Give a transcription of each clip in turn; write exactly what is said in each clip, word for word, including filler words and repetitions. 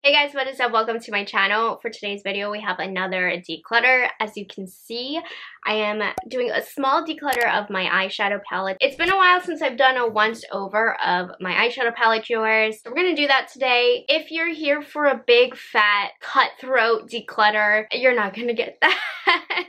Hey guys, what is up? Welcome to my channel. For today's video, we have another declutter. As you can see, I am doing a small declutter of my eyeshadow palette. It's been a while since I've done a once over of my eyeshadow palette drawers. So we're gonna do that today. If you're here for a big, fat, cutthroat declutter, you're not gonna get that.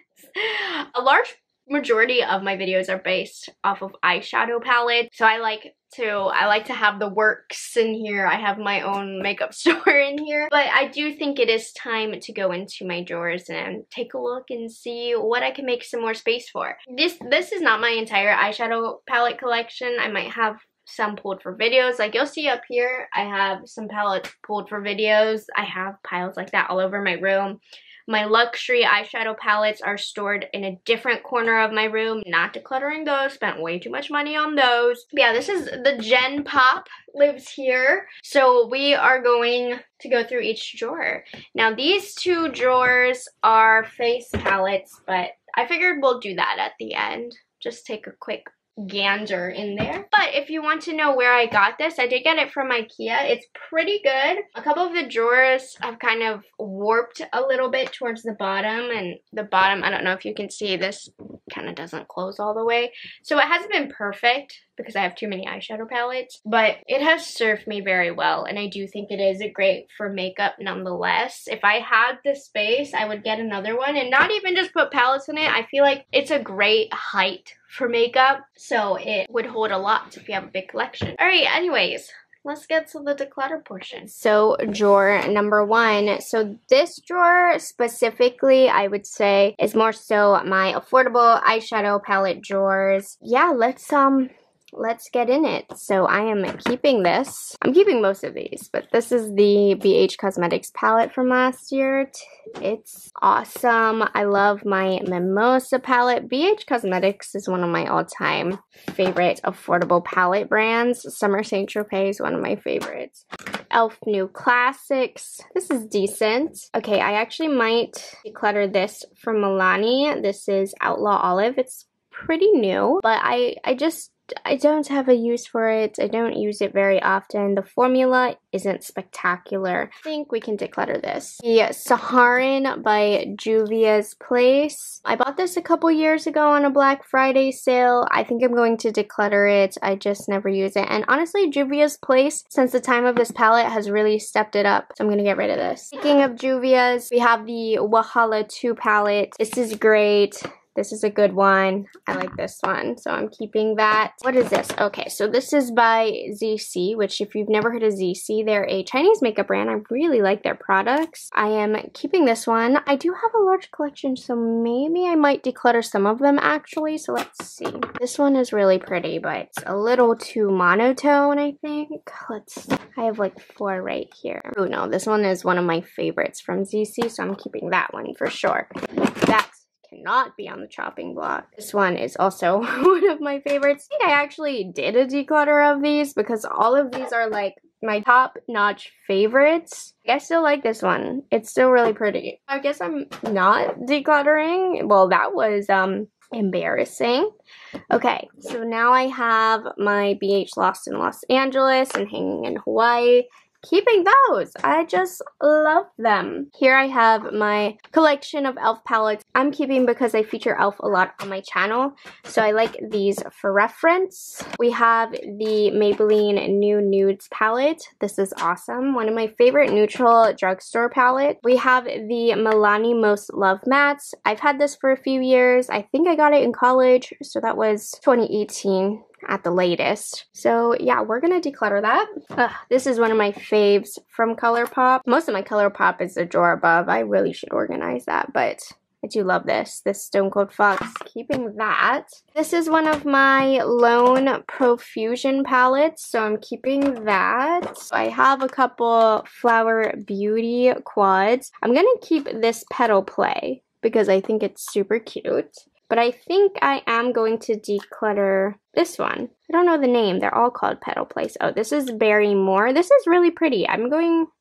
A large majority of my videos are based off of eyeshadow palettes, so I like to I like to have the works in here. I have my own makeup store in here, but I do think it is time to go into my drawers and take a look and see what I can make some more space for. This this is not my entire eyeshadow palette collection. I might have some pulled for videos. Like you'll see up here, I have some palettes pulled for videos. I have piles like that all over my room. My luxury eyeshadow palettes are stored in a different corner of my room. Not decluttering those, spent way too much money on those. But yeah, this is the Gen Pop lives here. So we are going to go through each drawer. Now these two drawers are face palettes, but I figured we'll do that at the end. Just take a quick gander in there. But if you want to know where I got this, I did get it from IKEA. It's pretty good. A couple of the drawers have kind of warped a little bit towards the bottom, and the bottom, I don't know if you can see, this kind of doesn't close all the way. So it hasn't been perfect because I have too many eyeshadow palettes, but it has served me very well, and I do think it is great for makeup nonetheless. If I had the space, I would get another one and not even just put palettes in it. I feel like it's a great height for makeup, so it would hold a lot if you have a big collection. Alright, anyways, let's get to the declutter portion. So drawer number one. So this drawer specifically, I would say, is more so my affordable eyeshadow palette drawers. Yeah, let's um let's get in it. So I am keeping this. I'm keeping most of these, but this is the B H Cosmetics palette from last year. It's awesome. I love my Mimosa palette. B H Cosmetics is one of my all-time favorite affordable palette brands. Summer Saint Tropez is one of my favorites. e l f New Classics. This is decent. Okay, I actually might declutter this from Milani. This is Outlaw Olive. It's pretty new, but I, I just I don't have a use for it. I don't use it very often. The formula isn't spectacular. I think we can declutter this. The Saharan by Juvia's Place. I bought this a couple years ago on a Black Friday sale. I think I'm going to declutter it. I just never use it. And honestly, Juvia's Place, since the time of this palette, has really stepped it up. So I'm going to get rid of this. Speaking of Juvia's, we have the Wahala two palette. This is great. This is a good one. I like this one, so I'm keeping that. What is this? Okay, so this is by Z C, which if you've never heard of Z C, they're a Chinese makeup brand. I really like their products. I am keeping this one. I do have a large collection, so maybe I might declutter some of them actually, so let's see. This one is really pretty, but it's a little too monotone, I think. Let's, I have like four right here. Oh no, this one is one of my favorites from Z C, so I'm keeping that one for sure. That's cannot be on the chopping block. This one is also one of my favorites. I think I actually did a declutter of these because all of these are like my top-notch favorites. I still like this one. It's still really pretty. I guess I'm not decluttering. Well, that was um embarrassing. Okay, so now I have my B H Lost in Los Angeles and Hanging in Hawaii. Keeping those. I just love them. Here I have my collection of e l f palettes. I'm keeping because I feature e l f a lot on my channel, so I like these for reference. We have the Maybelline New Nudes palette. This is awesome. One of my favorite neutral drugstore palette. We have the Milani Most Love Mattes. I've had this for a few years. I think I got it in college, so that was twenty eighteen. At the latest. So yeah, we're gonna declutter that. Ugh, this is one of my faves from ColourPop. Most of my ColourPop is the drawer above. I really should organize that, but I do love this. This Stone Cold Fox. Keeping that. This is one of my Lone Profusion palettes, so I'm keeping that. I have a couple Flower Beauty quads. I'm gonna keep this Petal Play because I think it's super cute. But I think I am going to declutter this one. I don't know the name. They're all called Petal Place. Oh, this is Barrymore. This is really pretty. I'm going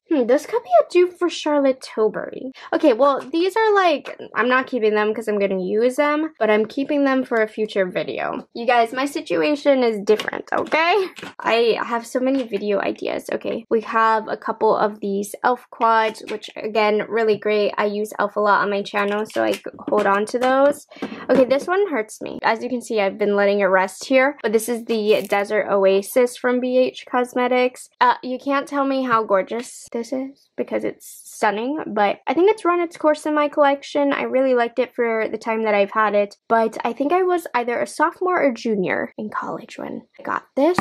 Hmm, this could be a dupe for Charlotte Tilbury. Okay, well, these are like, I'm not keeping them because I'm going to use them, but I'm keeping them for a future video. You guys, my situation is different, okay? I have so many video ideas. Okay, we have a couple of these e l f quads, which again, really great. I use e l f a lot on my channel, so I hold on to those. Okay, this one hurts me. As you can see, I've been letting it rest here, but this is the Desert Oasis from B H Cosmetics. Uh, you can't tell me how gorgeous this is because it's stunning, but I think it's run its course in my collection. I really liked it for the time that I've had it, but I think I was either a sophomore or junior in college when I got this,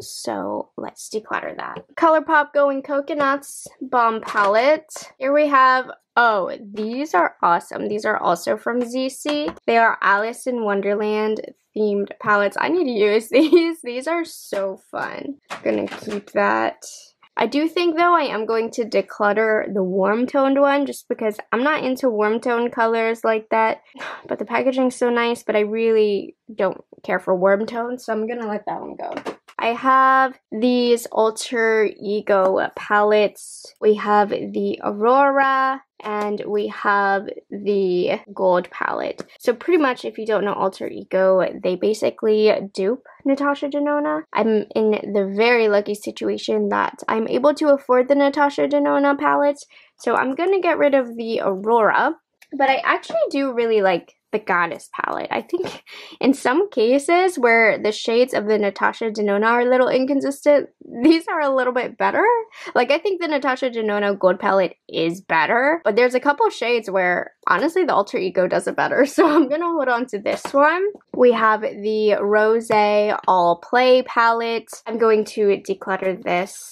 so let's declutter that. ColourPop Going Coconuts Balm Palette. Here we have, oh, these are awesome. These are also from Z C. They are Alice in Wonderland themed palettes. I need to use these. These are so fun. I'm gonna keep that. I do think, though, I am going to declutter the warm-toned one just because I'm not into warm-toned colors like that. But the packaging's so nice, but I really don't care for warm tones, so I'm gonna let that one go. I have these Alter Ego palettes. We have the Aurora, and we have the Gold palette. So pretty much, if you don't know Alter Ego, they basically dupe Natasha Denona. I'm in the very lucky situation that I'm able to afford the Natasha Denona palettes, so I'm gonna get rid of the Aurora. But I actually do really like the Goddess palette. I think in some cases where the shades of the Natasha Denona are a little inconsistent, these are a little bit better. Like, I think the Natasha Denona Gold palette is better, but there's a couple shades where honestly the Alter Ego does it better, so I'm gonna hold on to this one. We have the Rosé All Play palette. I'm going to declutter this.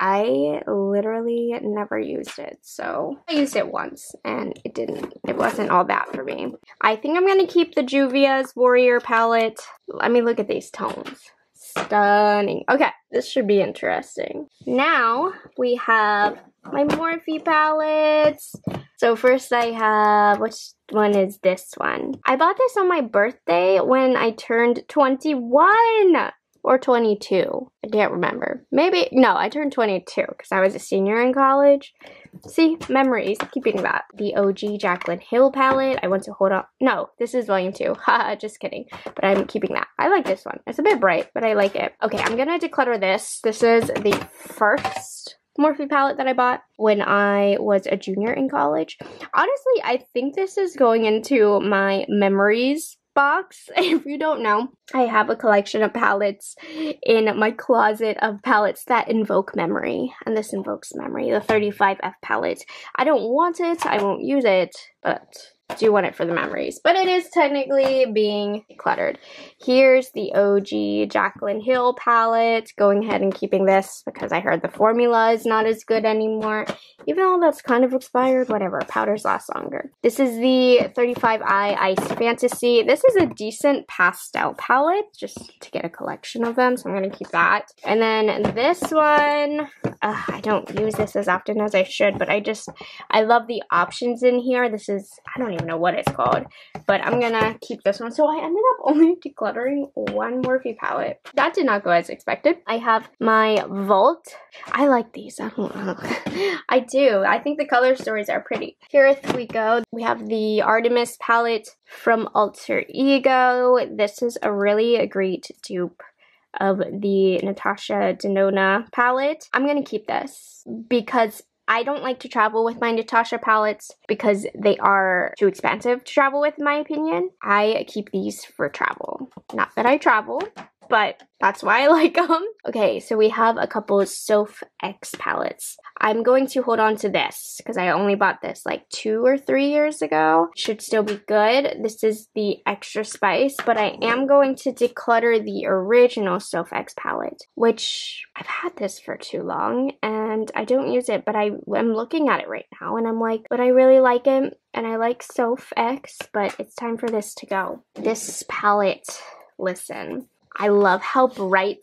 I literally never used it, so I used it once and it didn't, it wasn't all that for me. I think I'm gonna keep the Juvia's Warrior palette. Let me look at these tones. Stunning. Okay, this should be interesting. Now we have my Morphe palettes. So first I have, which one is this one? I bought this on my birthday when I turned twenty-one. Or twenty-two. I can't remember. Maybe, no, I turned twenty-two because I was a senior in college. See, memories, keeping that. The O G Jaclyn Hill palette. I want to hold on. No, this is volume two. Haha, just kidding. But I'm keeping that. I like this one. It's a bit bright, but I like it. Okay, I'm gonna declutter this. This is the first Morphe palette that I bought when I was a junior in college. Honestly, I think this is going into my memories box. If you don't know, I have a collection of palettes in my closet of palettes that invoke memory, and this invokes memory, the thirty-five F palette. I don't want it, I won't use it, but do want it for the memories. But it is technically being cluttered. Here's the O G Jaclyn Hill palette. Going ahead and keeping this because I heard the formula is not as good anymore. Even though that's kind of expired, whatever, powders last longer. This is the thirty-five I Ice Fantasy. This is a decent pastel palette, just to get a collection of them, so I'm gonna keep that. And then this one, uh, I don't use this as often as I should, but I just, I love the options in here. This is, I don't even know what it's called, but I'm gonna keep this one. So I ended up only decluttering one Morphe palette. That did not go as expected. I have my Vault. I like these. I don't know. I do. I think the color stories are pretty. Here we go. We have the Artemis palette from Alter Ego. This is a really great dupe of the Natasha Denona palette. I'm gonna keep this because I don't like to travel with my Natasha palettes because they are too expensive to travel with, in my opinion. I keep these for travel. Not that I travel, but that's why I like them. Okay, so we have a couple of Soph X palettes. I'm going to hold on to this because I only bought this like two or three years ago. Should still be good. This is the Extra Spice, but I am going to declutter the original Soph X palette, which I've had this for too long and I don't use it, but I am looking at it right now and I'm like, but I really like it and I like Soph X, but it's time for this to go. This palette, listen. I love how bright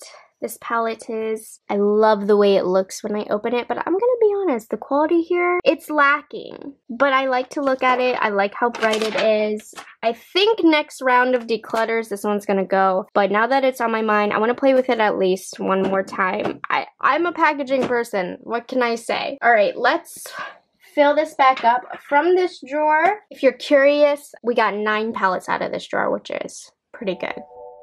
this palette is. I love the way it looks when I open it, but I'm gonna be honest, the quality here, it's lacking. But I like to look at it. I like how bright it is. I think next round of declutters, this one's gonna go. But now that it's on my mind, I wanna play with it at least one more time. I, I'm a packaging person. What can I say? All right, let's fill this back up from this drawer. If you're curious, we got nine palettes out of this drawer, which is pretty good.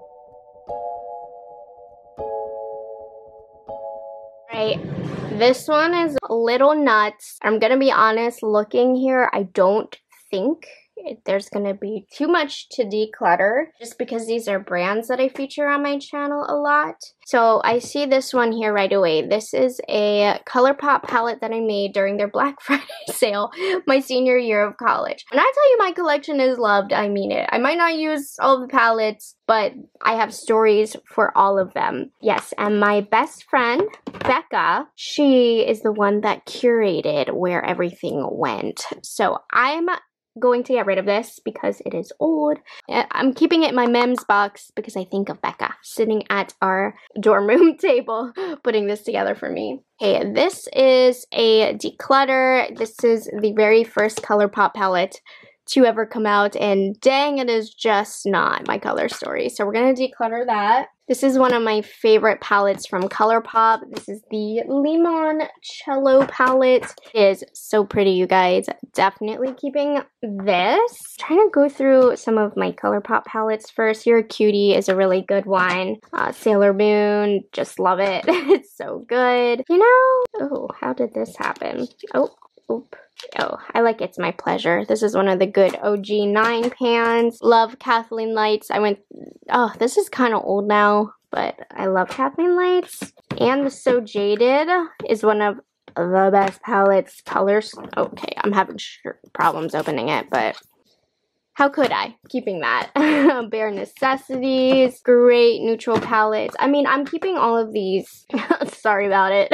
Right, this one is a little nuts. I'm gonna be honest, looking here, I don't think it, there's gonna be too much to declutter just because these are brands that I feature on my channel a lot. So I see this one here right away. This is a ColourPop palette that I made during their Black Friday sale my senior year of college. When I tell you my collection is loved, I mean it. I might not use all of the palettes, but I have stories for all of them. Yes, and my best friend, Becca, she is the one that curated where everything went. So I'm going to get rid of this because it is old. I'm keeping it in my mems box because I think of Becca sitting at our dorm room table putting this together for me. Okay, this is a declutter. This is the very first ColourPop palette to ever come out, and dang, it is just not my color story. So we're gonna declutter that. This is one of my favorite palettes from ColourPop. This is the Limoncello palette. It is so pretty, you guys. Definitely keeping this. Trying to go through some of my ColourPop palettes first. You're a Cutie is a really good one. Uh, Sailor Moon, just love it. It's so good. You know, oh, how did this happen? Oh, oop. Oh, I like It's My Pleasure. This is one of the good O G nine pans. Love Kathleen Lights. I went, oh, this is kind of old now, but I love Kathleen Lights. And the So Jaded is one of the best palettes. Colors. Okay, I'm having problems opening it, but how could I? Keeping that. Bare Necessities. Great neutral palettes. I mean, I'm keeping all of these. Sorry about it.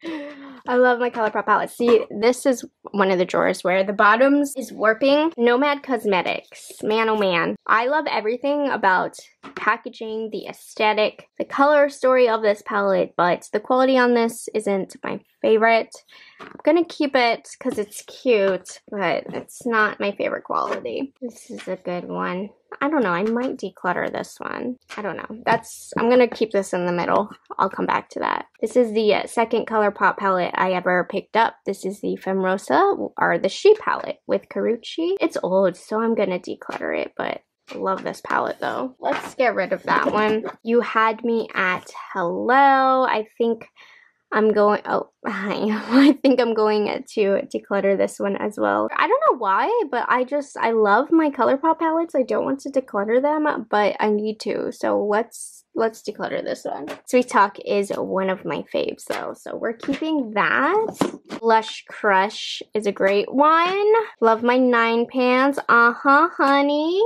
I love my ColourPop palette. See, this is one of the drawers where the bottoms is warping. Nomad Cosmetics. Man, oh man. I love everything about packaging, the aesthetic, the color story of this palette, but the quality on this isn't my favorite. I'm gonna keep it because it's cute, but it's not my favorite quality. This is a good one. I don't know, I might declutter this one. I don't know. That's, I'm gonna keep this in the middle. I'll come back to that. This is the uh, second ColourPop palette I ever picked up. This is the Femrosa, or the She palette with Karrueche. It's old, so I'm gonna declutter it, but I love this palette though. Let's get rid of that one. You Had Me at Hello. I think I'm going, oh, I think I'm going to declutter this one as well. I don't know why, but I just, I love my ColourPop palettes. I don't want to declutter them, but I need to. So let's, let's declutter this one. Sweet Talk is one of my faves though, so we're keeping that. Lush Crush is a great one. Love my nine pans. Uh-huh, honey.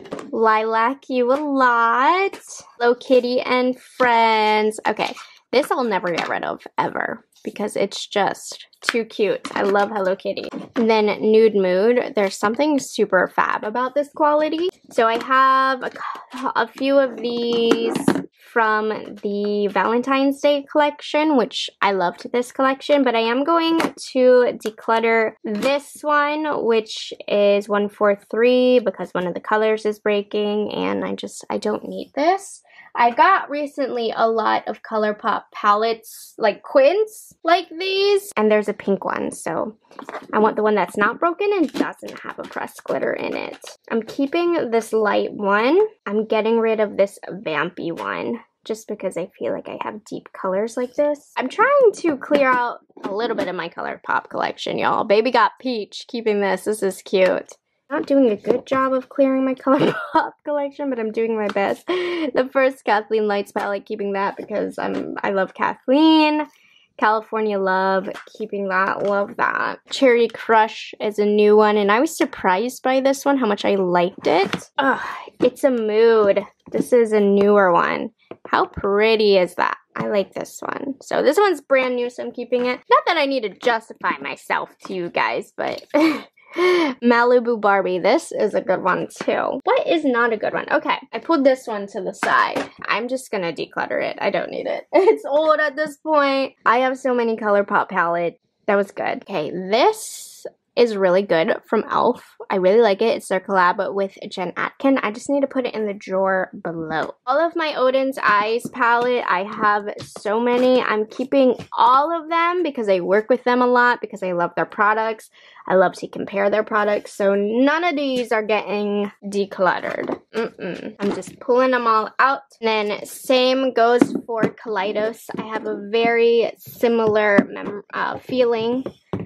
Lilac You a Lot. Hello Kitty and Friends. Okay. This I'll never get rid of, ever, because it's just too cute. I love Hello Kitty. And then Nude Mood. There's something super fab about this quality. So I have a, a few of these from the Valentine's Day collection, which I loved this collection, but I am going to declutter this one, which is one four three, because one of the colors is breaking, and I just, I don't need this. I got recently a lot of ColourPop palettes, like quints, like these. And there's a pink one, so I want the one that's not broken and doesn't have a pressed glitter in it. I'm keeping this light one. I'm getting rid of this vampy one, just because I feel like I have deep colors like this. I'm trying to clear out a little bit of my ColourPop collection, y'all. Baby got peach, keeping this. This is cute. Not doing a good job of clearing my ColourPop collection, but I'm doing my best. The first Kathleen Lights palette, keeping that because I'm I love Kathleen. California Love, keeping that, love that. Cherry Crush is a new one, and I was surprised by this one, how much I liked it. Ugh, It's a Mood. This is a newer one. How pretty is that? I like this one. So this one's brand new, so I'm keeping it. Not that I need to justify myself to you guys, but Malibu Barbie. This is a good one too. What is not a good one? Okay, I pulled this one to the side. I'm just gonna declutter it. I don't need it. It's old at this point. I have so many ColourPop palettes. That was good. Okay, this is really good from e l f. I really like it. It's their collab with Jen Atkin. I just need to put it in the drawer below. All of my Oden's Eyes palette, I have so many. I'm keeping all of them because I work with them a lot, because I love their products. I love to compare their products, so none of these are getting decluttered. Mm-mm. I'm just pulling them all out. And then same goes for Kaleidos. I have a very similar mem uh, feeling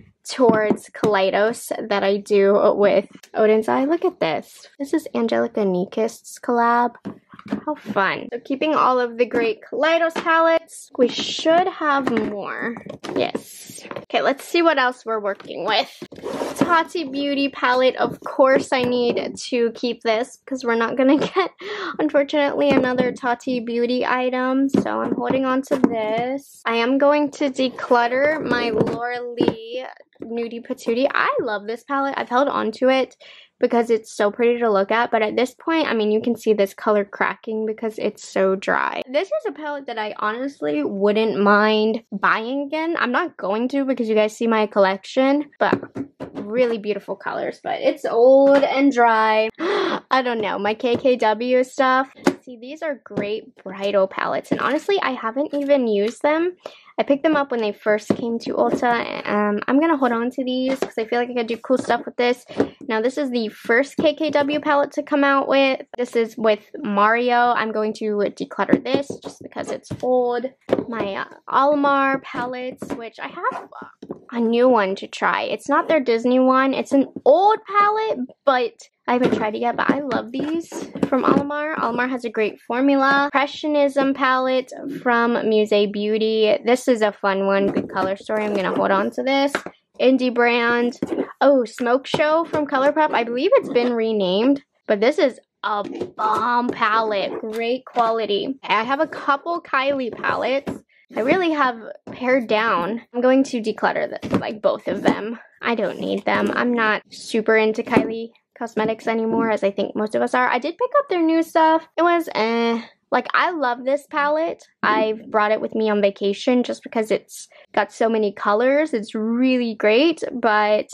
towards Kaleidos that I do with Oden's Eye. Look at this. This is Angelica Nyquist's collab. How fun. So keeping all of the great Kaleidos palettes. We should have more. Yes. Okay, let's see what else we're working with. Tati Beauty palette. Of course I need to keep this because we're not going to get, unfortunately, another Tati Beauty item. So I'm holding on to this. I am going to declutter my Laura Lee Nudie Patootie. I love this palette. I've held on to it because it's so pretty to look at, but at this point, I mean, you can see this color cracking because it's so dry. This is a palette that I honestly wouldn't mind buying again. I'm not going to because you guys see my collection, but really beautiful colors, but it's old and dry. I don't know, my K K W stuff. See, these are great bridal palettes, and honestly, I haven't even used them. I picked them up when they first came to Ulta. Um, I'm going to hold on to these because I feel like I could do cool stuff with this. Now, this is the first K K W palette to come out with. This is with Mario. I'm going to declutter this just because it's old. My uh, Alamar palettes, which I have a new one to try. It's not their Disney one. It's an old palette, but I haven't tried it yet, but I love these from Alamar. Alamar has a great formula. Impressionism palette from Musée Beauty. This is a fun one. Good color story. I'm going to hold on to this. Indie brand. Oh, Smoke Show from ColourPop. I believe it's been renamed, but this is a bomb palette. Great quality. I have a couple Kylie palettes. I really have pared down. I'm going to declutter this, like both of them. I don't need them. I'm not super into Kylie Cosmetics anymore, as I think most of us are. I did pick up their new stuff. It was eh. Like, I love this palette. I've brought it with me on vacation just because it's got so many colors. It's really great, but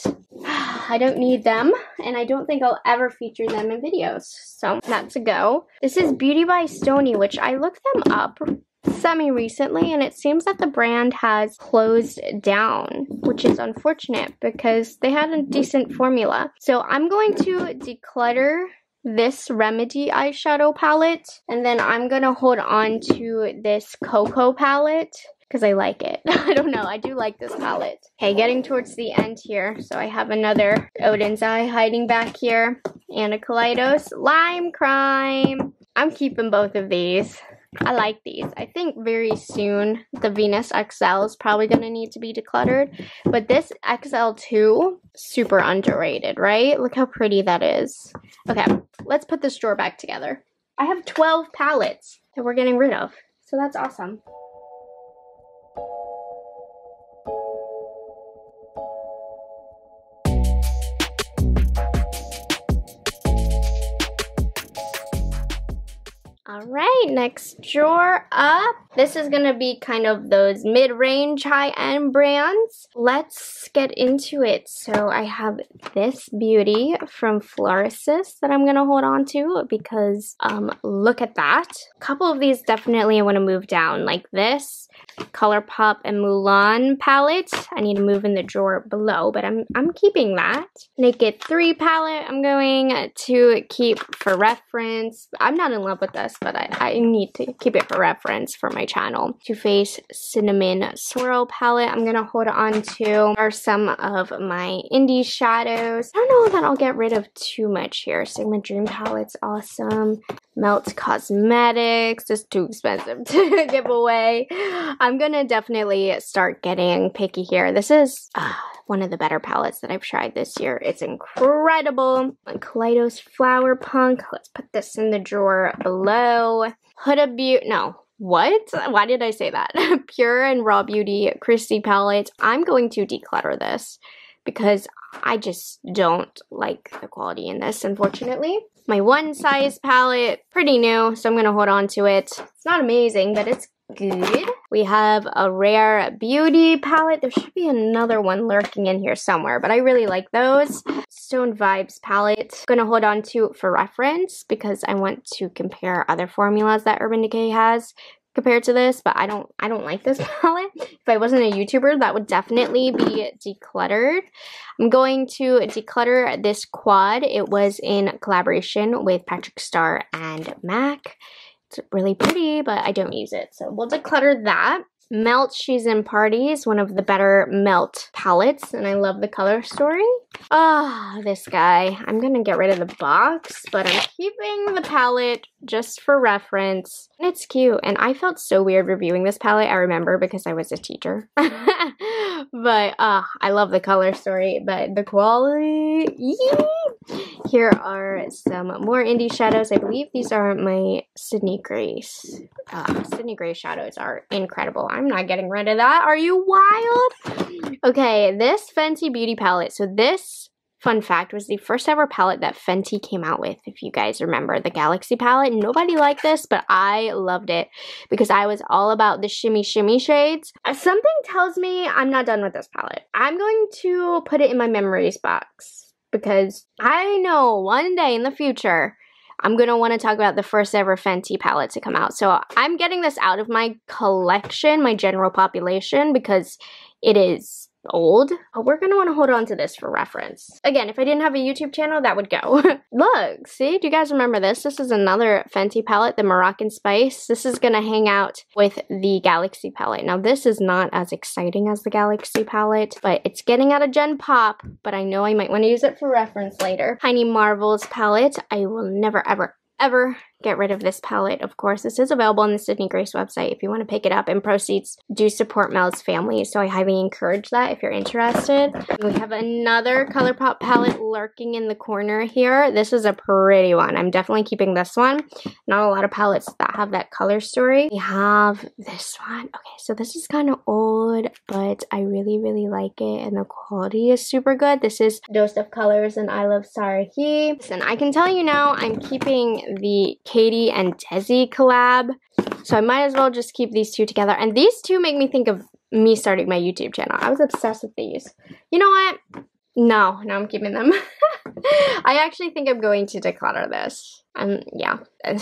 I don't need them, and I don't think I'll ever feature them in videos. So that's a go. This is Beauty by Stoney, which I looked them up semi-recently, and it seems that the brand has closed down, which is unfortunate because they had a decent formula. So I'm going to declutter this Remedy eyeshadow palette, and then I'm gonna hold on to this Cocoa palette because I like it. I don't know, I do like this palette. Okay, getting towards the end here, so I have another Oden's Eye hiding back here, and a Kaleidos Lime Crime. I'm keeping both of these. I like these. I think very soon the Venus X L is probably going to need to be decluttered. But this X L two, super underrated, right? Look how pretty that is. Okay, let's put this drawer back together. I have twelve palettes that we're getting rid of. So that's awesome. Alright, next drawer up. This is gonna be kind of those mid-range high-end brands. Let's get into it. So I have this beauty from Florasis that I'm gonna hold on to because um look at that. A couple of these definitely I want to move down, like this ColourPop and Mulan palette. I need to move in the drawer below, but I'm I'm keeping that. Naked three palette I'm going to keep for reference. I'm not in love with this, but I, I need to keep it for reference for my channel. Too Faced Cinnamon Swirl palette I'm gonna hold on to. Are some of my indie shadows. I don't know that I'll get rid of too much here. Sigma Dream palette's awesome. Melt Cosmetics, just too expensive to give away. I'm gonna definitely start getting picky here. This is uh, one of the better palettes that I've tried this year. It's incredible. Kaleidos Flower Punk. Let's put this in the drawer below. Huda Beauty, no. What? Why did I say that? Pure and Raw Beauty Christy palette. I'm going to declutter this because I just don't like the quality in this, unfortunately. My one size palette, pretty new, so I'm going to hold on to it. It's not amazing, but it's good. We have a Rare Beauty palette. There should be another one lurking in here somewhere, but I really like those. Stone Vibes palette. I'm gonna hold on to for reference because I want to compare other formulas that Urban Decay has compared to this, but I don't I don't like this palette. If I wasn't a YouTuber, that would definitely be decluttered. I'm going to declutter this quad. It was in collaboration with Patrick Star and MAC. It's really pretty, but I don't use it, so we'll declutter that. Melt She's in Parties, one of the better Melt palettes, and I love the color story. Ah, oh, this guy. I'm gonna get rid of the box, but I'm keeping the palette just for reference. And it's cute, and I felt so weird reviewing this palette, I remember, because I was a teacher. But, uh, I love the color story, but the quality, yee! Here are some more indie shadows. I believe these are my Sydney Grace. Uh, Sydney Grace shadows are incredible. I'm not getting rid of that. Are you wild? Okay, this Fenty Beauty palette. So this, fun fact, was the first ever palette that Fenty came out with. If you guys remember the Galaxy palette, nobody liked this, but I loved it because I was all about the shimmy shimmy shades. Uh, something tells me I'm not done with this palette. I'm going to put it in my memories box because I know one day in the future I'm going to want to talk about the first ever Fenty palette to come out. So I'm getting this out of my collection, my general population, because it is old. But we're going to want to hold on to this for reference. Again, if I didn't have a YouTube channel, that would go. Look, see? Do you guys remember this? This is another Fenty palette, the Moroccan Spice. This is going to hang out with the Galaxy palette. Now, this is not as exciting as the Galaxy palette, but it's getting out of Gen Pop, but I know I might want to use it for reference later. Tiny Marvels palette. I will never, ever, ever get rid of this palette. Of course, this is available on the Sydney Grace website if you want to pick it up, and proceeds do support Mel's family, so I highly encourage that if you're interested. We have another ColourPop palette lurking in the corner here. This is a pretty one. I'm definitely keeping this one. Not a lot of palettes that have that color story. We have this one. Okay, so this is kind of old, but I really, really like it, and the quality is super good. This is Dose of Colors and I Love Sarahi. And I can tell you now, I'm keeping the Katie and Desi collab, so I might as well just keep these two together. And these two make me think of me starting my YouTube channel. I was obsessed with these. You know what? No, no, I'm keeping them. I actually think I'm going to declutter this. Um, yeah,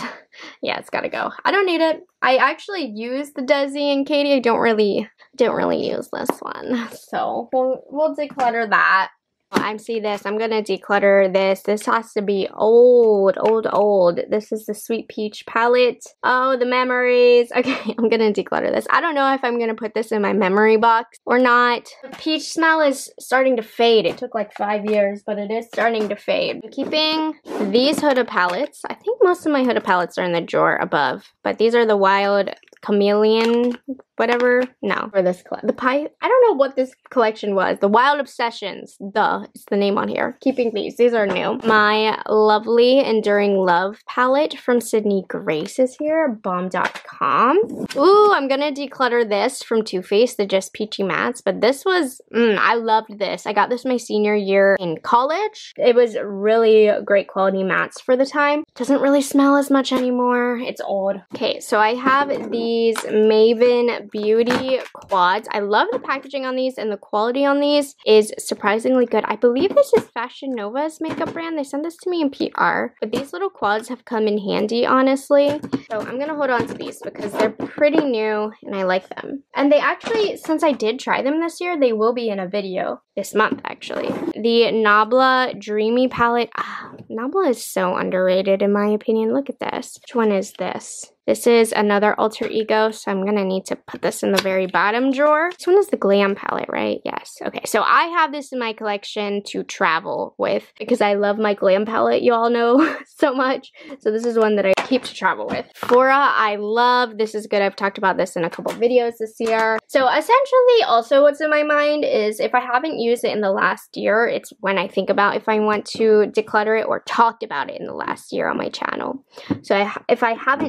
yeah, it's gotta go. I don't need it. I actually use the Desi and Katie. I don't really, don't really use this one, so we'll we'll declutter that. I see this. I'm gonna declutter this. This has to be old, old, old. This is the Sweet Peach palette. Oh, the memories. Okay, I'm gonna declutter this. I don't know if I'm gonna put this in my memory box or not. The peach smell is starting to fade. It took like five years, but it is starting to fade. I'm keeping these Huda palettes. I think most of my Huda palettes are in the drawer above, but these are the Wild Chameleon, whatever. No, for this the pie. I don't know what this collection was. The Wild Obsessions. Duh, it's the name on here. Keeping these. These are new. My lovely Enduring Love palette from Sydney Grace is here. Bomb dot com. Ooh, I'm gonna declutter this from Too Faced, the Just Peachy Mattes. But this was, mm, I loved this. I got this my senior year in college. It was really great quality mattes for the time. Doesn't really smell as much anymore. It's old. Okay, so I have the These Maven Beauty quads. I love the packaging on these, and the quality on these is surprisingly good. I believe this is Fashion Nova's makeup brand. They sent this to me in P R, but these little quads have come in handy, honestly. So I'm gonna hold on to these because they're pretty new and I like them. And they actually, since I did try them this year, they will be in a video this month, actually. The Nabla Dreamy palette. Ah, Nabla is so underrated in my opinion. Look at this. Which one is this? This is another Alter Ego, so I'm gonna need to put this in the very bottom drawer. This one is the Glam palette, right? Yes. Okay, so I have this in my collection to travel with because I love my Glam palette, you all know so much. So this is one that I keep to travel with. Fora, I love. This is good. I've talked about this in a couple videos this year. So essentially, also what's in my mind is if I haven't used it in the last year, it's when I think about if I want to declutter it or talked about it in the last year on my channel. So I, if I haven't talked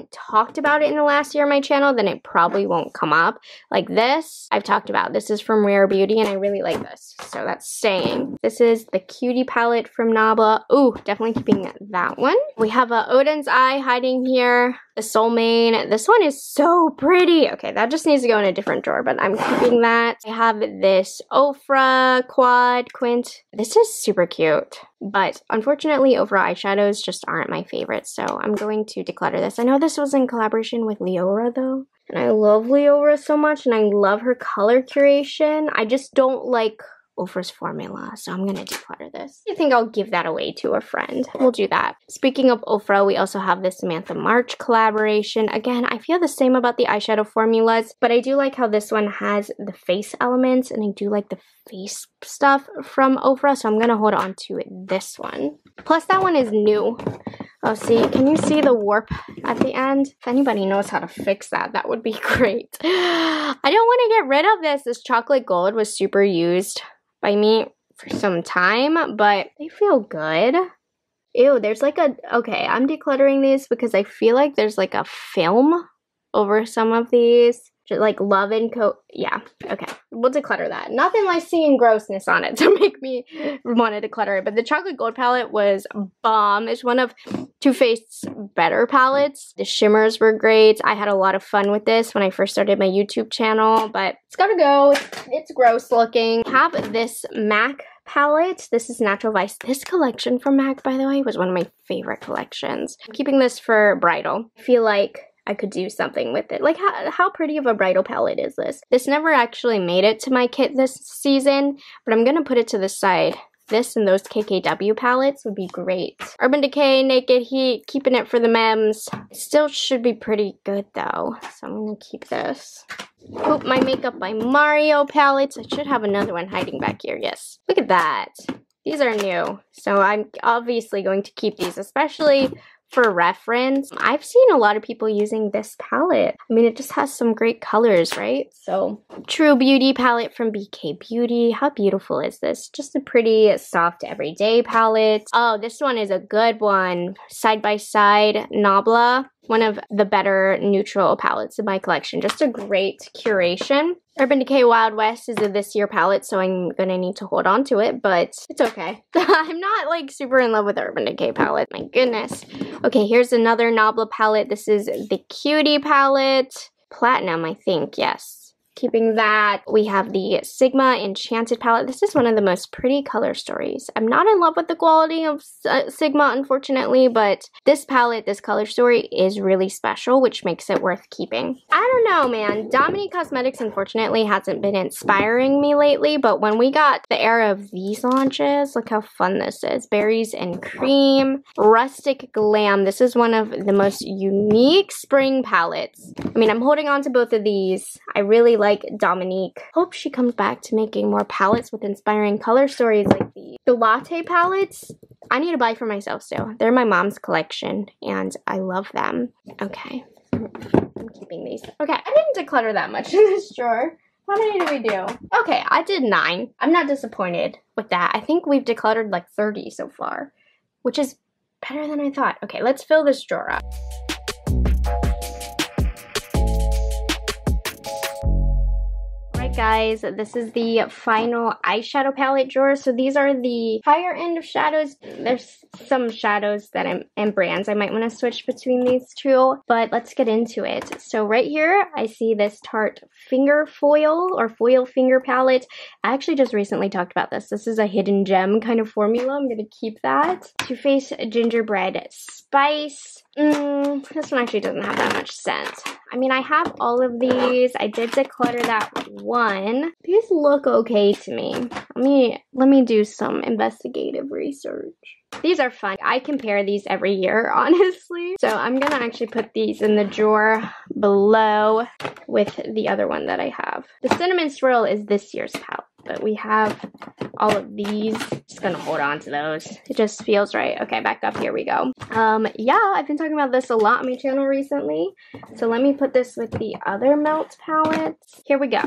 talked about it in the last year on my channel, then it probably won't come up. Like this, I've talked about. This is from Rare Beauty, and I really like this. So that's staying. This is the Cutie palette from Nabla. Ooh, definitely keeping that one. We have a Odin's Eye hiding here. The Soul Mane. This one is so pretty. Okay, that just needs to go in a different drawer, but I'm keeping that. I have this Ofra Quad Quint. This is super cute, but unfortunately Ofra eyeshadows just aren't my favorite, so I'm going to declutter this. I know this was in collaboration with Leora though, and I love Leora so much, and I love her color curation. I just don't like Ofra's formula, so I'm gonna declutter this. I think I'll give that away to a friend. We'll do that. Speaking of Ofra, we also have this Samantha March collaboration. Again, I feel the same about the eyeshadow formulas, but I do like how this one has the face elements, and I do like the face stuff from Ofra, so I'm gonna hold on to this one. Plus, that one is new. Oh, see, can you see the warp at the end? If anybody knows how to fix that, that would be great. I don't want to get rid of this. This chocolate gold was super used by me for some time, but they feel good. Ew, there's like a, okay, I'm decluttering these because I feel like there's like a film over some of these. Just like Love and Co. Yeah, okay. We'll declutter that. Nothing like seeing grossness on it to make me want to declutter it. But the chocolate gold palette was bomb. It's one of Too Faced's better palettes. The shimmers were great. I had a lot of fun with this when I first started my YouTube channel, but it's gotta go. It's, it's gross looking. I have this MAC palette. This is Natural Vice. This collection from MAC, by the way, was one of my favorite collections. I'm keeping this for bridal. I feel like I could do something with it. Like, how, how pretty of a bridal palette is this? This never actually made it to my kit this season, but I'm gonna put it to the side. This and those K K W palettes would be great. Urban Decay, Naked Heat, keeping it for the memes. It still should be pretty good though, so I'm gonna keep this. Hope My Makeup by Mario palettes. I should have another one hiding back here, yes. Look at that. These are new, so I'm obviously going to keep these, especially for reference. I've seen a lot of people using this palette. I mean, it just has some great colors, right? So, True Beauty palette from B K Beauty. How beautiful is this? Just a pretty soft everyday palette. Oh, this one is a good one. Side by Side Nabla. One of the better neutral palettes in my collection. Just a great curation. Urban Decay Wild West is a this year palette, so I'm gonna need to hold on to it, but it's okay. I'm not like super in love with the Urban Decay palette, my goodness. Okay, here's another Nabla palette. This is the Cutie palette. Platinum, I think, yes. Keeping that. We have the Sigma Enchanted palette. This is one of the most pretty color stories. I'm not in love with the quality of uh, Sigma, unfortunately, but this palette, this color story is really special, which makes it worth keeping. I don't know, man. Dominique Cosmetics, unfortunately, hasn't been inspiring me lately, but when we got the era of these launches, look how fun this is. Berries and Cream. Rustic Glam. This is one of the most unique spring palettes. I mean, I'm holding on to both of these. I really like like Dominique. Hope she comes back to making more palettes with inspiring color stories like these. The Latte palettes, I need to buy for myself still. They're my mom's collection and I love them. Okay, I'm keeping these. Okay, I didn't declutter that much in this drawer. How many did we do? Okay, I did nine. I'm not disappointed with that. I think we've decluttered like thirty so far, which is better than I thought. Okay, let's fill this drawer up. Guys, this is the final eyeshadow palette drawer. So these are the higher end of shadows. There's some shadows that I'm and brands I might want to switch between these two, but let's get into it. So right here I see this Tarte finger foil or foil finger palette. I actually just recently talked about this. This is a hidden gem kind of formula. I'm gonna keep that. Too Faced Gingerbread Spice. Mm, this one actually doesn't have that much scent. I mean, I have all of these. I did declutter that one. These look okay to me. Let me, let me do some investigative research. These are fun. I compare these every year, honestly. So I'm gonna actually put these in the drawer below with the other one that I have. The Cinnamon Swirl is this year's palette, but we have all of these. Just gonna hold on to those. It just feels right. Okay, back up, here we go. Um, yeah, I've been talking about this a lot on my channel recently. So let me put this with the other Melt palettes. Here we go.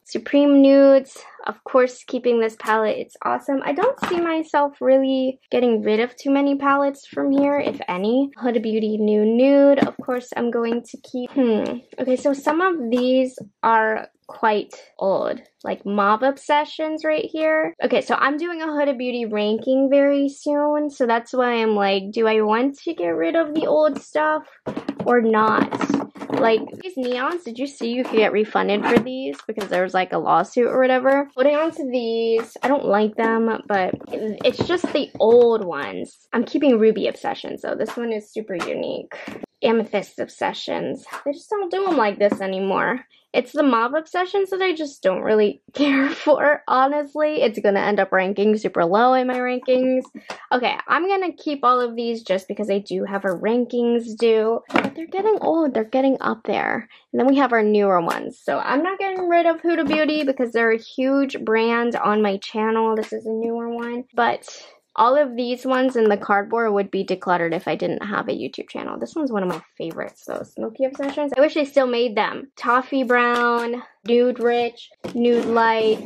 Supreme Nudes. Of course, keeping this palette. It's awesome. I don't see myself really getting rid of too many palettes from here, if any. Huda Beauty New Nude. Of course, I'm going to keep... Hmm. Okay, so some of these are quite old, like Mauve Obsessions right here. Okay, so I'm doing a Huda Beauty ranking very soon, so that's why I'm like, do I want to get rid of the old stuff or not? Like, these neons, did you see you could get refunded for these because there was like a lawsuit or whatever? Holding on to these, I don't like them, but it's just the old ones. I'm keeping Ruby Obsessions, so this one is super unique. Amethyst Obsessions. They just don't do them like this anymore. It's the Mauve Obsessions that I just don't really care for, honestly. It's gonna end up ranking super low in my rankings. Okay, I'm gonna keep all of these just because I do have a rankings due. But they're getting old, they're getting up there. And then we have our newer ones. So I'm not getting rid of Huda Beauty because they're a huge brand on my channel. This is a newer one. But all of these ones in the cardboard would be decluttered if I didn't have a YouTube channel. This one's one of my favorites, though. Smoky Obsessions. I wish they still made them. Toffee Brown, Nude Rich, Nude Light,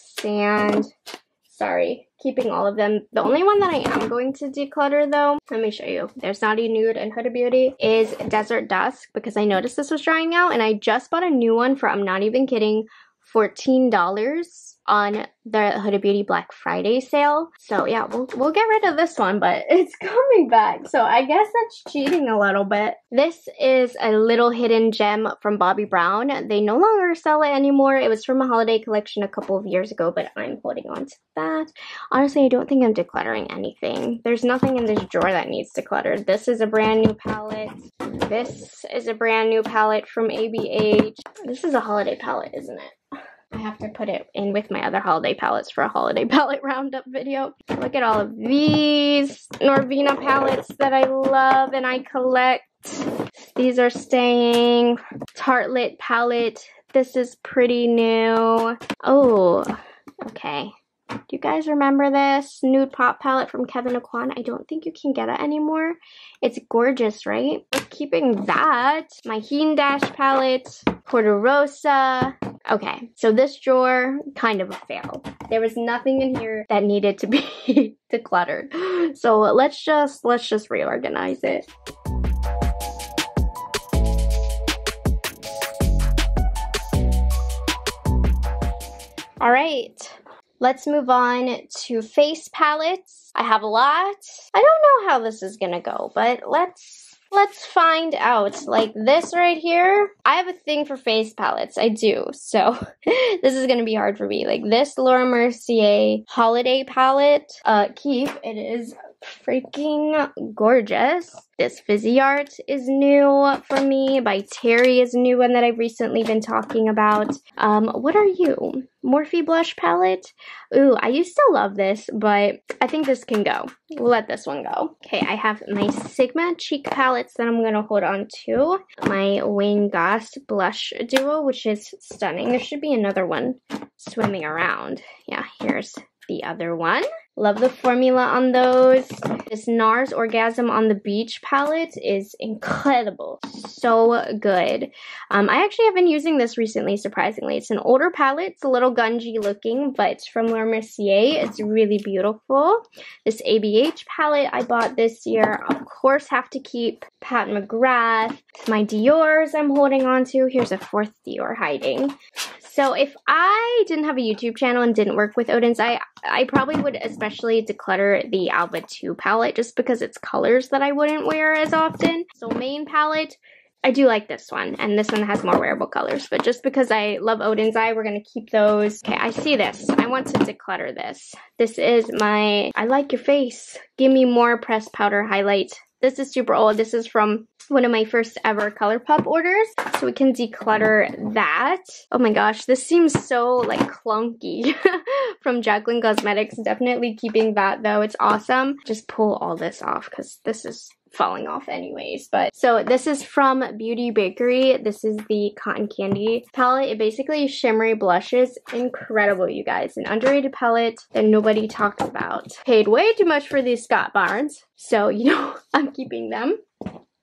Sand. Sorry, keeping all of them. The only one that I am going to declutter, though, let me show you. There's Naughty Nude and Huda Beauty, is Desert Dusk, because I noticed this was drying out, and I just bought a new one for, I'm not even kidding, fourteen dollars. On the Huda Beauty Black Friday sale. So yeah, we'll, we'll get rid of this one, but it's coming back. So I guess that's cheating a little bit. This is a little hidden gem from Bobbi Brown. They no longer sell it anymore. It was from a holiday collection a couple of years ago, but I'm holding on to that. Honestly, I don't think I'm decluttering anything. There's nothing in this drawer that needs decluttered. This is a brand new palette. This is a brand new palette from A B H. This is a holiday palette, isn't it? I have to put it in with my other holiday palettes for a holiday palette roundup video. Look at all of these Norvina palettes that I love and I collect. These are staying. Tartelette palette. This is pretty new. Oh, okay. Do you guys remember this Nude Pop palette from Kevyn Aucoin? I don't think you can get it anymore. It's gorgeous, right? We're keeping that. My Heen Dash palette. Porta Rosa. Okay, so this drawer, kind of a fail. There was nothing in here that needed to be decluttered. So let's just, let's just reorganize it. All right. Let's move on to face palettes. I have a lot. I don't know how this is gonna go, but let's let's find out. Like this right here, I have a thing for face palettes. I do. So this is gonna be hard for me. Like this Laura Mercier holiday palette. Uh, keep. It is freaking gorgeous. This Fizzy Art is new for me. By Terry is a new one that I've recently been talking about. Um, what are you? Morphe Blush Palette. Ooh, I used to love this, but I think this can go. We'll let this one go. Okay, I have my Sigma Cheek palettes that I'm going to hold on to. My Wayne Goss Blush Duo, which is stunning. There should be another one swimming around. Yeah, here's the other one. Love the formula on those. This NARS Orgasm on the Beach palette is incredible. So good. Um, I actually have been using this recently, surprisingly. It's an older palette. It's a little gungy looking, but it's from Laura Mercier. It's really beautiful. This A B H palette I bought this year. Of course, have to keep Pat McGrath. My Dior's I'm holding on to. Here's a fourth Dior hiding. So if I didn't have a YouTube channel and didn't work with Oden's Eye, I probably would especially declutter the Alba two palette just because it's colors that I wouldn't wear as often. So main palette, I do like this one, and this one has more wearable colors, but just because I love Oden's Eye, we're going to keep those. Okay, I see this. I want to declutter this. This is my I Like Your Face. Give Me More Pressed Powder Highlight. This is super old. This is from one of my first ever ColourPop orders. So we can declutter that. Oh my gosh, this seems so like clunky from Jaclyn Cosmetics. Definitely keeping that though. It's awesome. Just pull all this off because this is falling off anyways. But so this is from Beauty Bakery. This is the Cotton Candy palette. It basically shimmery blushes. Incredible, you guys. An underrated palette that nobody talks about. Paid way too much for these Scott Barnes. So, you know, I'm keeping them.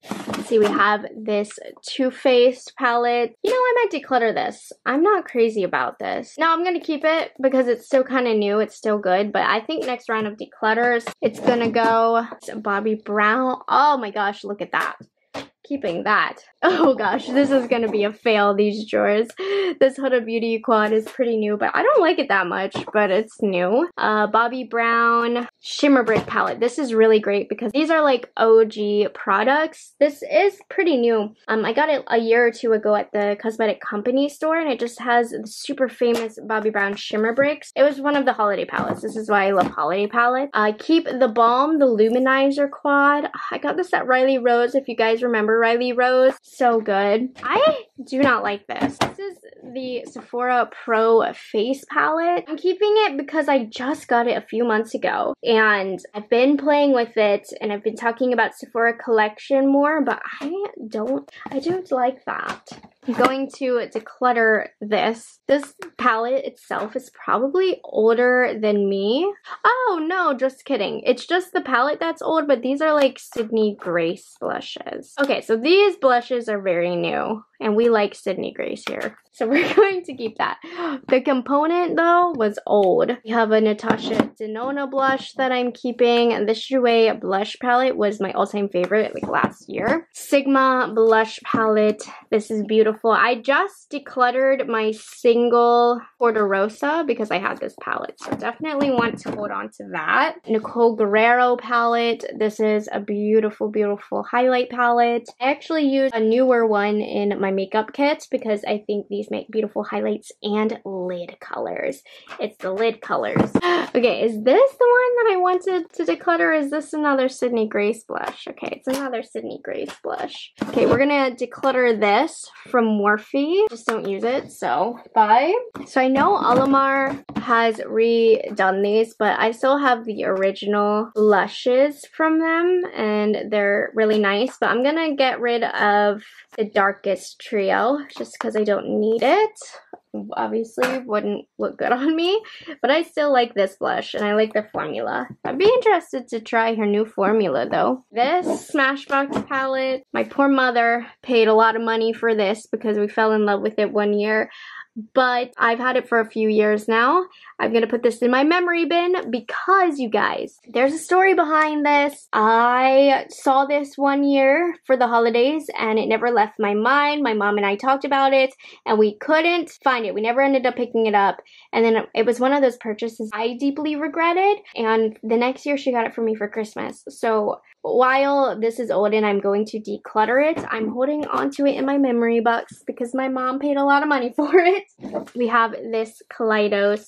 Let's see, we have this Too Faced palette. You know, I might declutter this. I'm not crazy about this. No, I'm gonna keep it because it's still kind of new. It's still good, but I think next round of declutters, it's gonna go Bobbi Brown. Oh my gosh, look at that. Keeping that. Oh gosh, this is gonna be a fail, these drawers. This Huda Beauty quad is pretty new, but I don't like it that much, but it's new. Uh, Bobbi Brown Shimmer Brick palette. This is really great because these are like O G products. This is pretty new. Um, I got it a year or two ago at the Cosmetic Company store, and it just has the super famous Bobbi Brown Shimmer Bricks. It was one of the holiday palettes. This is why I love holiday palettes. Uh, Keep the Balm, the Luminizer quad. I got this at Riley Rose, if you guys remember Riley Rose. So good. I do not like this. This is the Sephora Pro Face Palette. I'm keeping it because I just got it a few months ago and I've been playing with it and I've been talking about Sephora collection more, but I don't, I don't like that. I'm going to declutter this. This palette itself is probably older than me. Oh no, just kidding. It's just the palette that's old, but these are like Sydney Grace blushes. Okay, so these blushes are very new and we like Sydney Grace here. So we're going to keep that. The component though was old. We have a Natasha Denona blush that I'm keeping. And this Jouer blush palette was my all-time favorite like last year. Sigma blush palette. This is beautiful. I just decluttered my single Porta Rosa because I had this palette. So definitely want to hold on to that. Nicole Guerrero palette. This is a beautiful, beautiful highlight palette. I actually used a newer one in my makeup kit because I think these make beautiful highlights and lid colors. It's the lid colors. Okay, is this the one that I wanted to declutter? Or is this another Sydney Grace blush? Okay, it's another Sydney Grace blush. Okay, we're gonna declutter this from Morphe. Just don't use it, so bye. So I know Alamar has redone these, but I still have the original blushes from them and they're really nice, but I'm gonna get rid of the darkest trio just because I don't need it. Obviously wouldn't look good on me, but I still like this blush and I like the formula. I'd be interested to try her new formula though. This Smashbox palette, my poor mother paid a lot of money for this because we fell in love with it one year. But I've had it for a few years now. I'm going to put this in my memory bin because, you guys, there's a story behind this. I saw this one year for the holidays and it never left my mind. My mom and I talked about it and we couldn't find it. We never ended up picking it up. And then it was one of those purchases I deeply regretted. And the next year she got it for me for Christmas. So while this is old and I'm going to declutter it, I'm holding onto it in my memory box because my mom paid a lot of money for it. We have this Kaleidos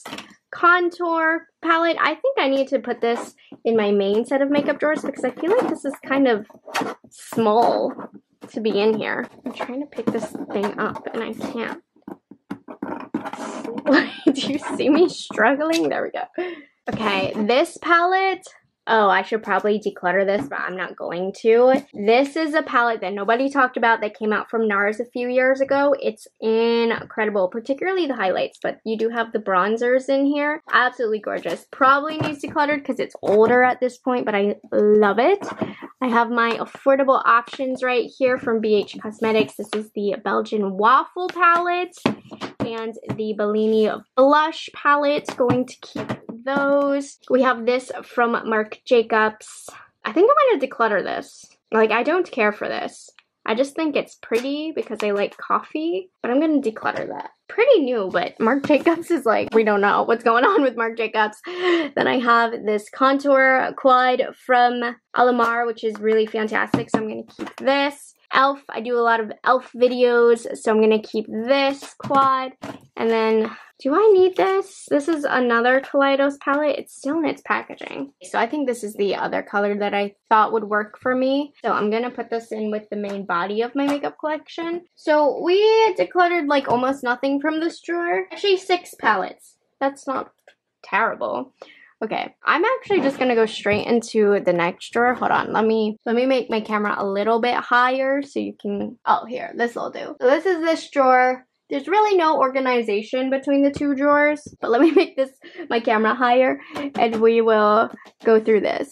contour palette. I think I need to put this in my main set of makeup drawers because I feel like this is kind of small to be in here. I'm trying to pick this thing up and I can't. Do you see me struggling? There we go. Okay, this palette. Oh, I should probably declutter this, but I'm not going to. This is a palette that nobody talked about that came out from NARS a few years ago. It's incredible, particularly the highlights, but you do have the bronzers in here. Absolutely gorgeous. Probably needs decluttered because it's older at this point, but I love it. I have my affordable options right here from B H Cosmetics. This is the Belgian Waffle palette and the Bellini Blush palette. Going to keep those. We have this from Marc Jacobs. I think I'm gonna declutter this. Like, I don't care for this. I just think it's pretty because I like coffee, but I'm gonna declutter that. Pretty new, but Marc Jacobs is like, we don't know what's going on with Marc Jacobs. Then I have this contour quad from Alamar, which is really fantastic, so I'm gonna keep this. e l f, I do a lot of e l f videos, so I'm gonna keep this quad. And then, do I need this? This is another Kaleidos palette. It's still in its packaging. So I think this is the other color that I thought would work for me. So I'm gonna put this in with the main body of my makeup collection. So we decluttered like almost nothing from this drawer. Actually, six palettes. That's not terrible. Okay, I'm actually just gonna go straight into the next drawer. Hold on, let me let me make my camera a little bit higher so you can. Oh, here, this will do. So this is this drawer. There's really no organization between the two drawers, but let me make this my camera higher and we will go through this.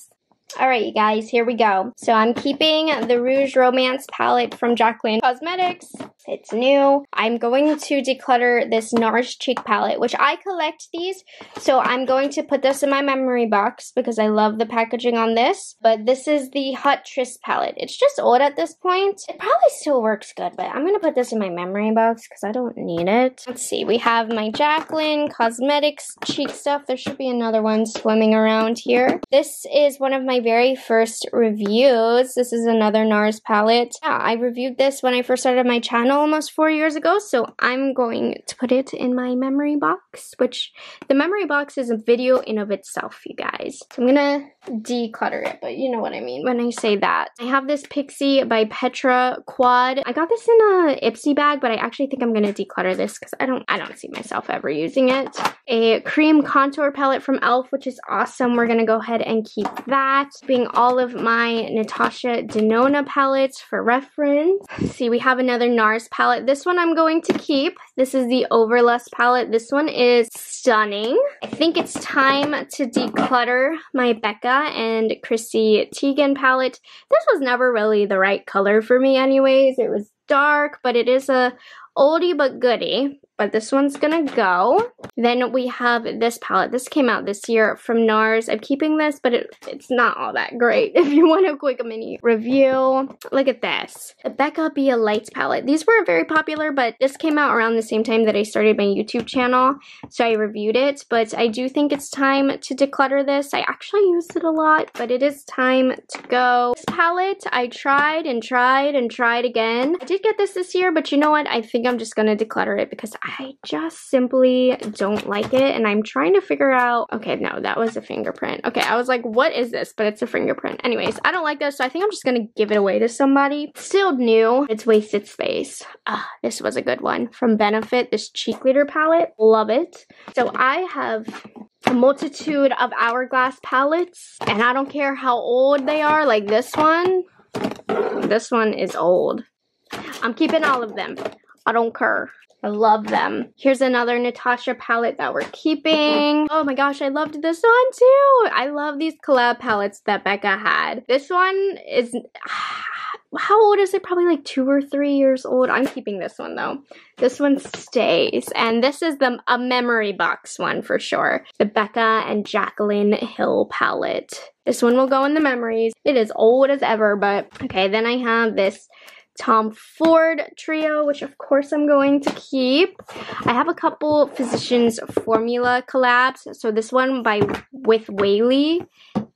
Alright, you guys, here we go. So I'm keeping the Rouge Romance palette from Jaclyn Cosmetics. It's new. I'm going to declutter this NARS cheek palette, which I collect these. So I'm going to put this in my memory box because I love the packaging on this. But this is the Hot Tryst palette. It's just old at this point. It probably still works good, but I'm going to put this in my memory box because I don't need it. Let's see. We have my Jaclyn Cosmetics cheek stuff. There should be another one swimming around here. This is one of my very first reviews. This is another NARS palette. Yeah, I reviewed this when I first started my channel almost four years ago, so I'm going to put it in my memory box, which the memory box is a video in of itself, you guys. So I'm gonna declutter it, but you know what I mean when I say that. I have this Pixi by Petra quad. I got this in a Ipsy bag, but I actually think I'm gonna declutter this because I don't I don't see myself ever using it. A cream contour palette from e l f, which is awesome. We're gonna go ahead and keep that. Being all of my Natasha Denona palettes for reference. See, we have another NARS palette. This one I'm going to keep. This is the Overlust palette. This one is stunning. I think it's time to declutter my Becca and Chrissy Teigen palette. This was never really the right color for me anyways. It was dark, but it is a oldie but goodie. But this one's gonna go. Then we have this palette. This came out this year from NARS. I'm keeping this, but it, it's not all that great. If you want a quick mini review, look at this. The Becca Be a Lights palette. These weren't very popular, but this came out around the same time that I started my YouTube channel, so I reviewed it. But I do think it's time to declutter this. I actually used it a lot, but it is time to go. This palette, I tried and tried and tried again. I did get this this year, but you know what? I think I'm just gonna declutter it because I just simply don't like it, and I'm trying to figure out, okay, no, that was a fingerprint. Okay, I was like, what is this? But it's a fingerprint. Anyways, I don't like this, so I think I'm just gonna give it away to somebody. Still new. It's wasted space. Ah, this was a good one. From Benefit, this cheek glitter palette. Love it. So I have a multitude of Hourglass palettes, and I don't care how old they are, like this one. This one is old. I'm keeping all of them. I don't care. I love them. Here's another Natasha palette that we're keeping. Oh my gosh, I loved this one too. I love these collab palettes that Becca had. This one is, how old is it? Probably like two or three years old. I'm keeping this one though. This one stays. And this is the a memory box one for sure. The Becca and Jaclyn Hill palette. This one will go in the memories. It is old as ever, but okay. Then I have this Tom Ford trio, which of course I'm going to keep. I have a couple Physicians Formula collabs. So this one by with Whaley,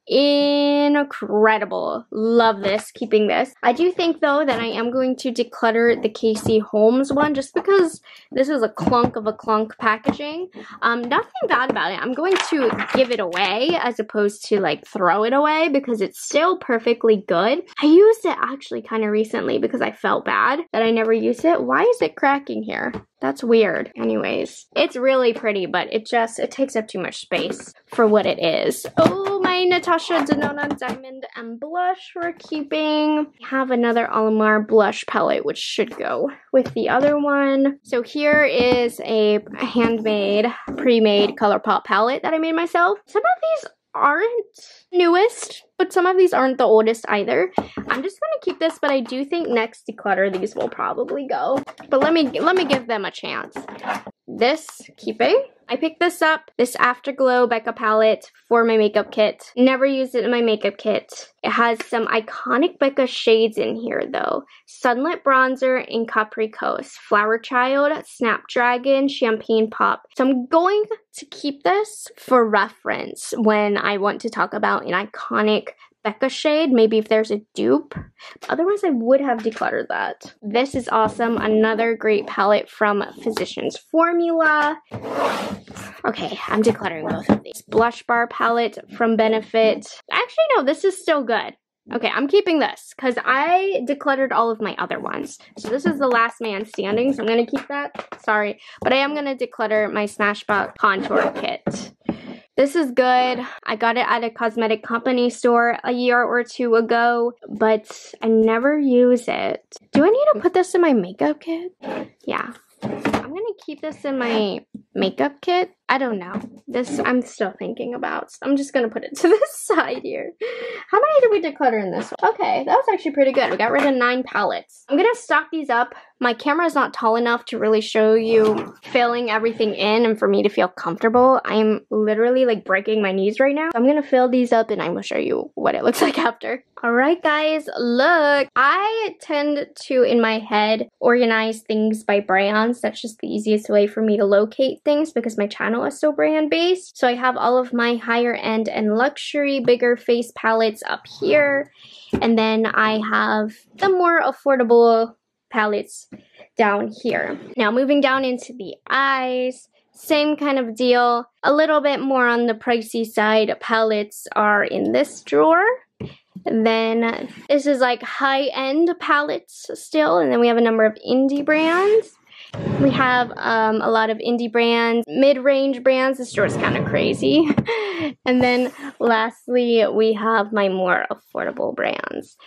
incredible. Love this. Keeping this. I do think though that I am going to declutter the Casey Holmes one just because this is a clunk of a clunk packaging. Um, nothing bad about it. I'm going to give it away as opposed to like throw it away because it's still perfectly good. I used it actually kind of recently because I felt bad that I never used it. Why is it cracking here? That's weird. Anyways, it's really pretty, but it just, it takes up too much space for what it is. Oh, my Natasha Denona Diamond and Blush we're keeping. I have another Alamar blush palette, which should go with the other one. So here is a handmade, pre-made ColourPop palette that I made myself. Some of these aren't newest, but some of these aren't the oldest either. I'm just gonna keep this, but I do think next declutter these will probably go. But let me let me give them a chance. This, keeping. I picked this up, this Afterglow Becca palette for my makeup kit. Never used it in my makeup kit. It has some iconic Becca shades in here though. Sunlit Bronzer in Capri Coast, Flower Child, Snapdragon, Champagne Pop. So I'm going to keep this for reference when I want to talk about an iconic Becca shade, maybe if there's a dupe. Otherwise, I would have decluttered that. This is awesome. Another great palette from Physicians Formula. Okay, I'm decluttering both of these. Blush Bar palette from Benefit. Actually, no, this is still good. Okay, I'm keeping this because I decluttered all of my other ones. So this is the last man standing, so I'm going to keep that. Sorry, but I am going to declutter my Smashbox contour kit. This is good. I got it at a cosmetic company store a year or two ago, but I never use it. Do I need to put this in my makeup kit? Yeah. I'm gonna keep this in my makeup kit. I don't know. This I'm still thinking about. So I'm just gonna put it to the side here. How many did we declutter in this one? Okay, that was actually pretty good. We got rid of nine palettes. I'm gonna stock these up. My camera is not tall enough to really show you filling everything in and for me to feel comfortable. I'm literally like breaking my knees right now. I'm gonna fill these up and I'm gonna show you what it looks like after. Alright guys, look. I tend to, in my head, organize things by brands. That's just the easiest way for me to locate things because my channel is so brand based. So I have all of my higher end and luxury bigger face palettes up here. And then I have the more affordable palettes down here. Now moving down into the eyes, same kind of deal. A little bit more on the pricey side. Palettes are in this drawer. And then this is like high-end palettes still. And then we have a number of indie brands. We have um, a lot of indie brands, mid-range brands. This store is kind of crazy. And then lastly, we have my more affordable brands.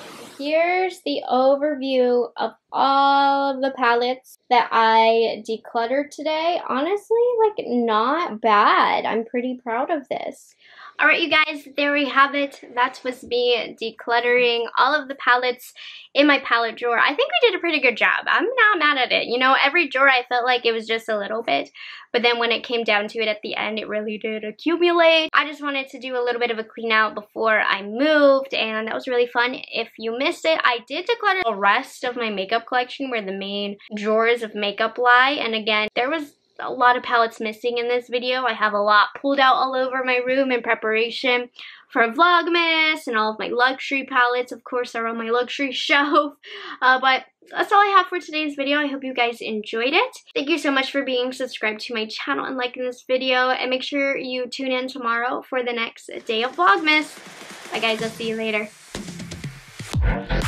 Here's the overview of all of the palettes that I decluttered today. Honestly, like, not bad. I'm pretty proud of this. Alright, you guys, there we have it. That was me decluttering all of the palettes in my palette drawer. I think we did a pretty good job. I'm not mad at it. You know, every drawer I felt like it was just a little bit, but then when it came down to it at the end, it really did accumulate. I just wanted to do a little bit of a clean out before I moved, and that was really fun. If you missed it, I did declutter the rest of my makeup collection where the main drawers of makeup lie, and again, there was a lot of palettes missing in this video. I have a lot pulled out all over my room in preparation for Vlogmas, and all of my luxury palettes, of course, are on my luxury shelf. Uh, but that's all I have for today's video. I hope you guys enjoyed it. Thank you so much for being subscribed to my channel and liking this video, and make sure you tune in tomorrow for the next day of Vlogmas. Bye guys, I'll see you later.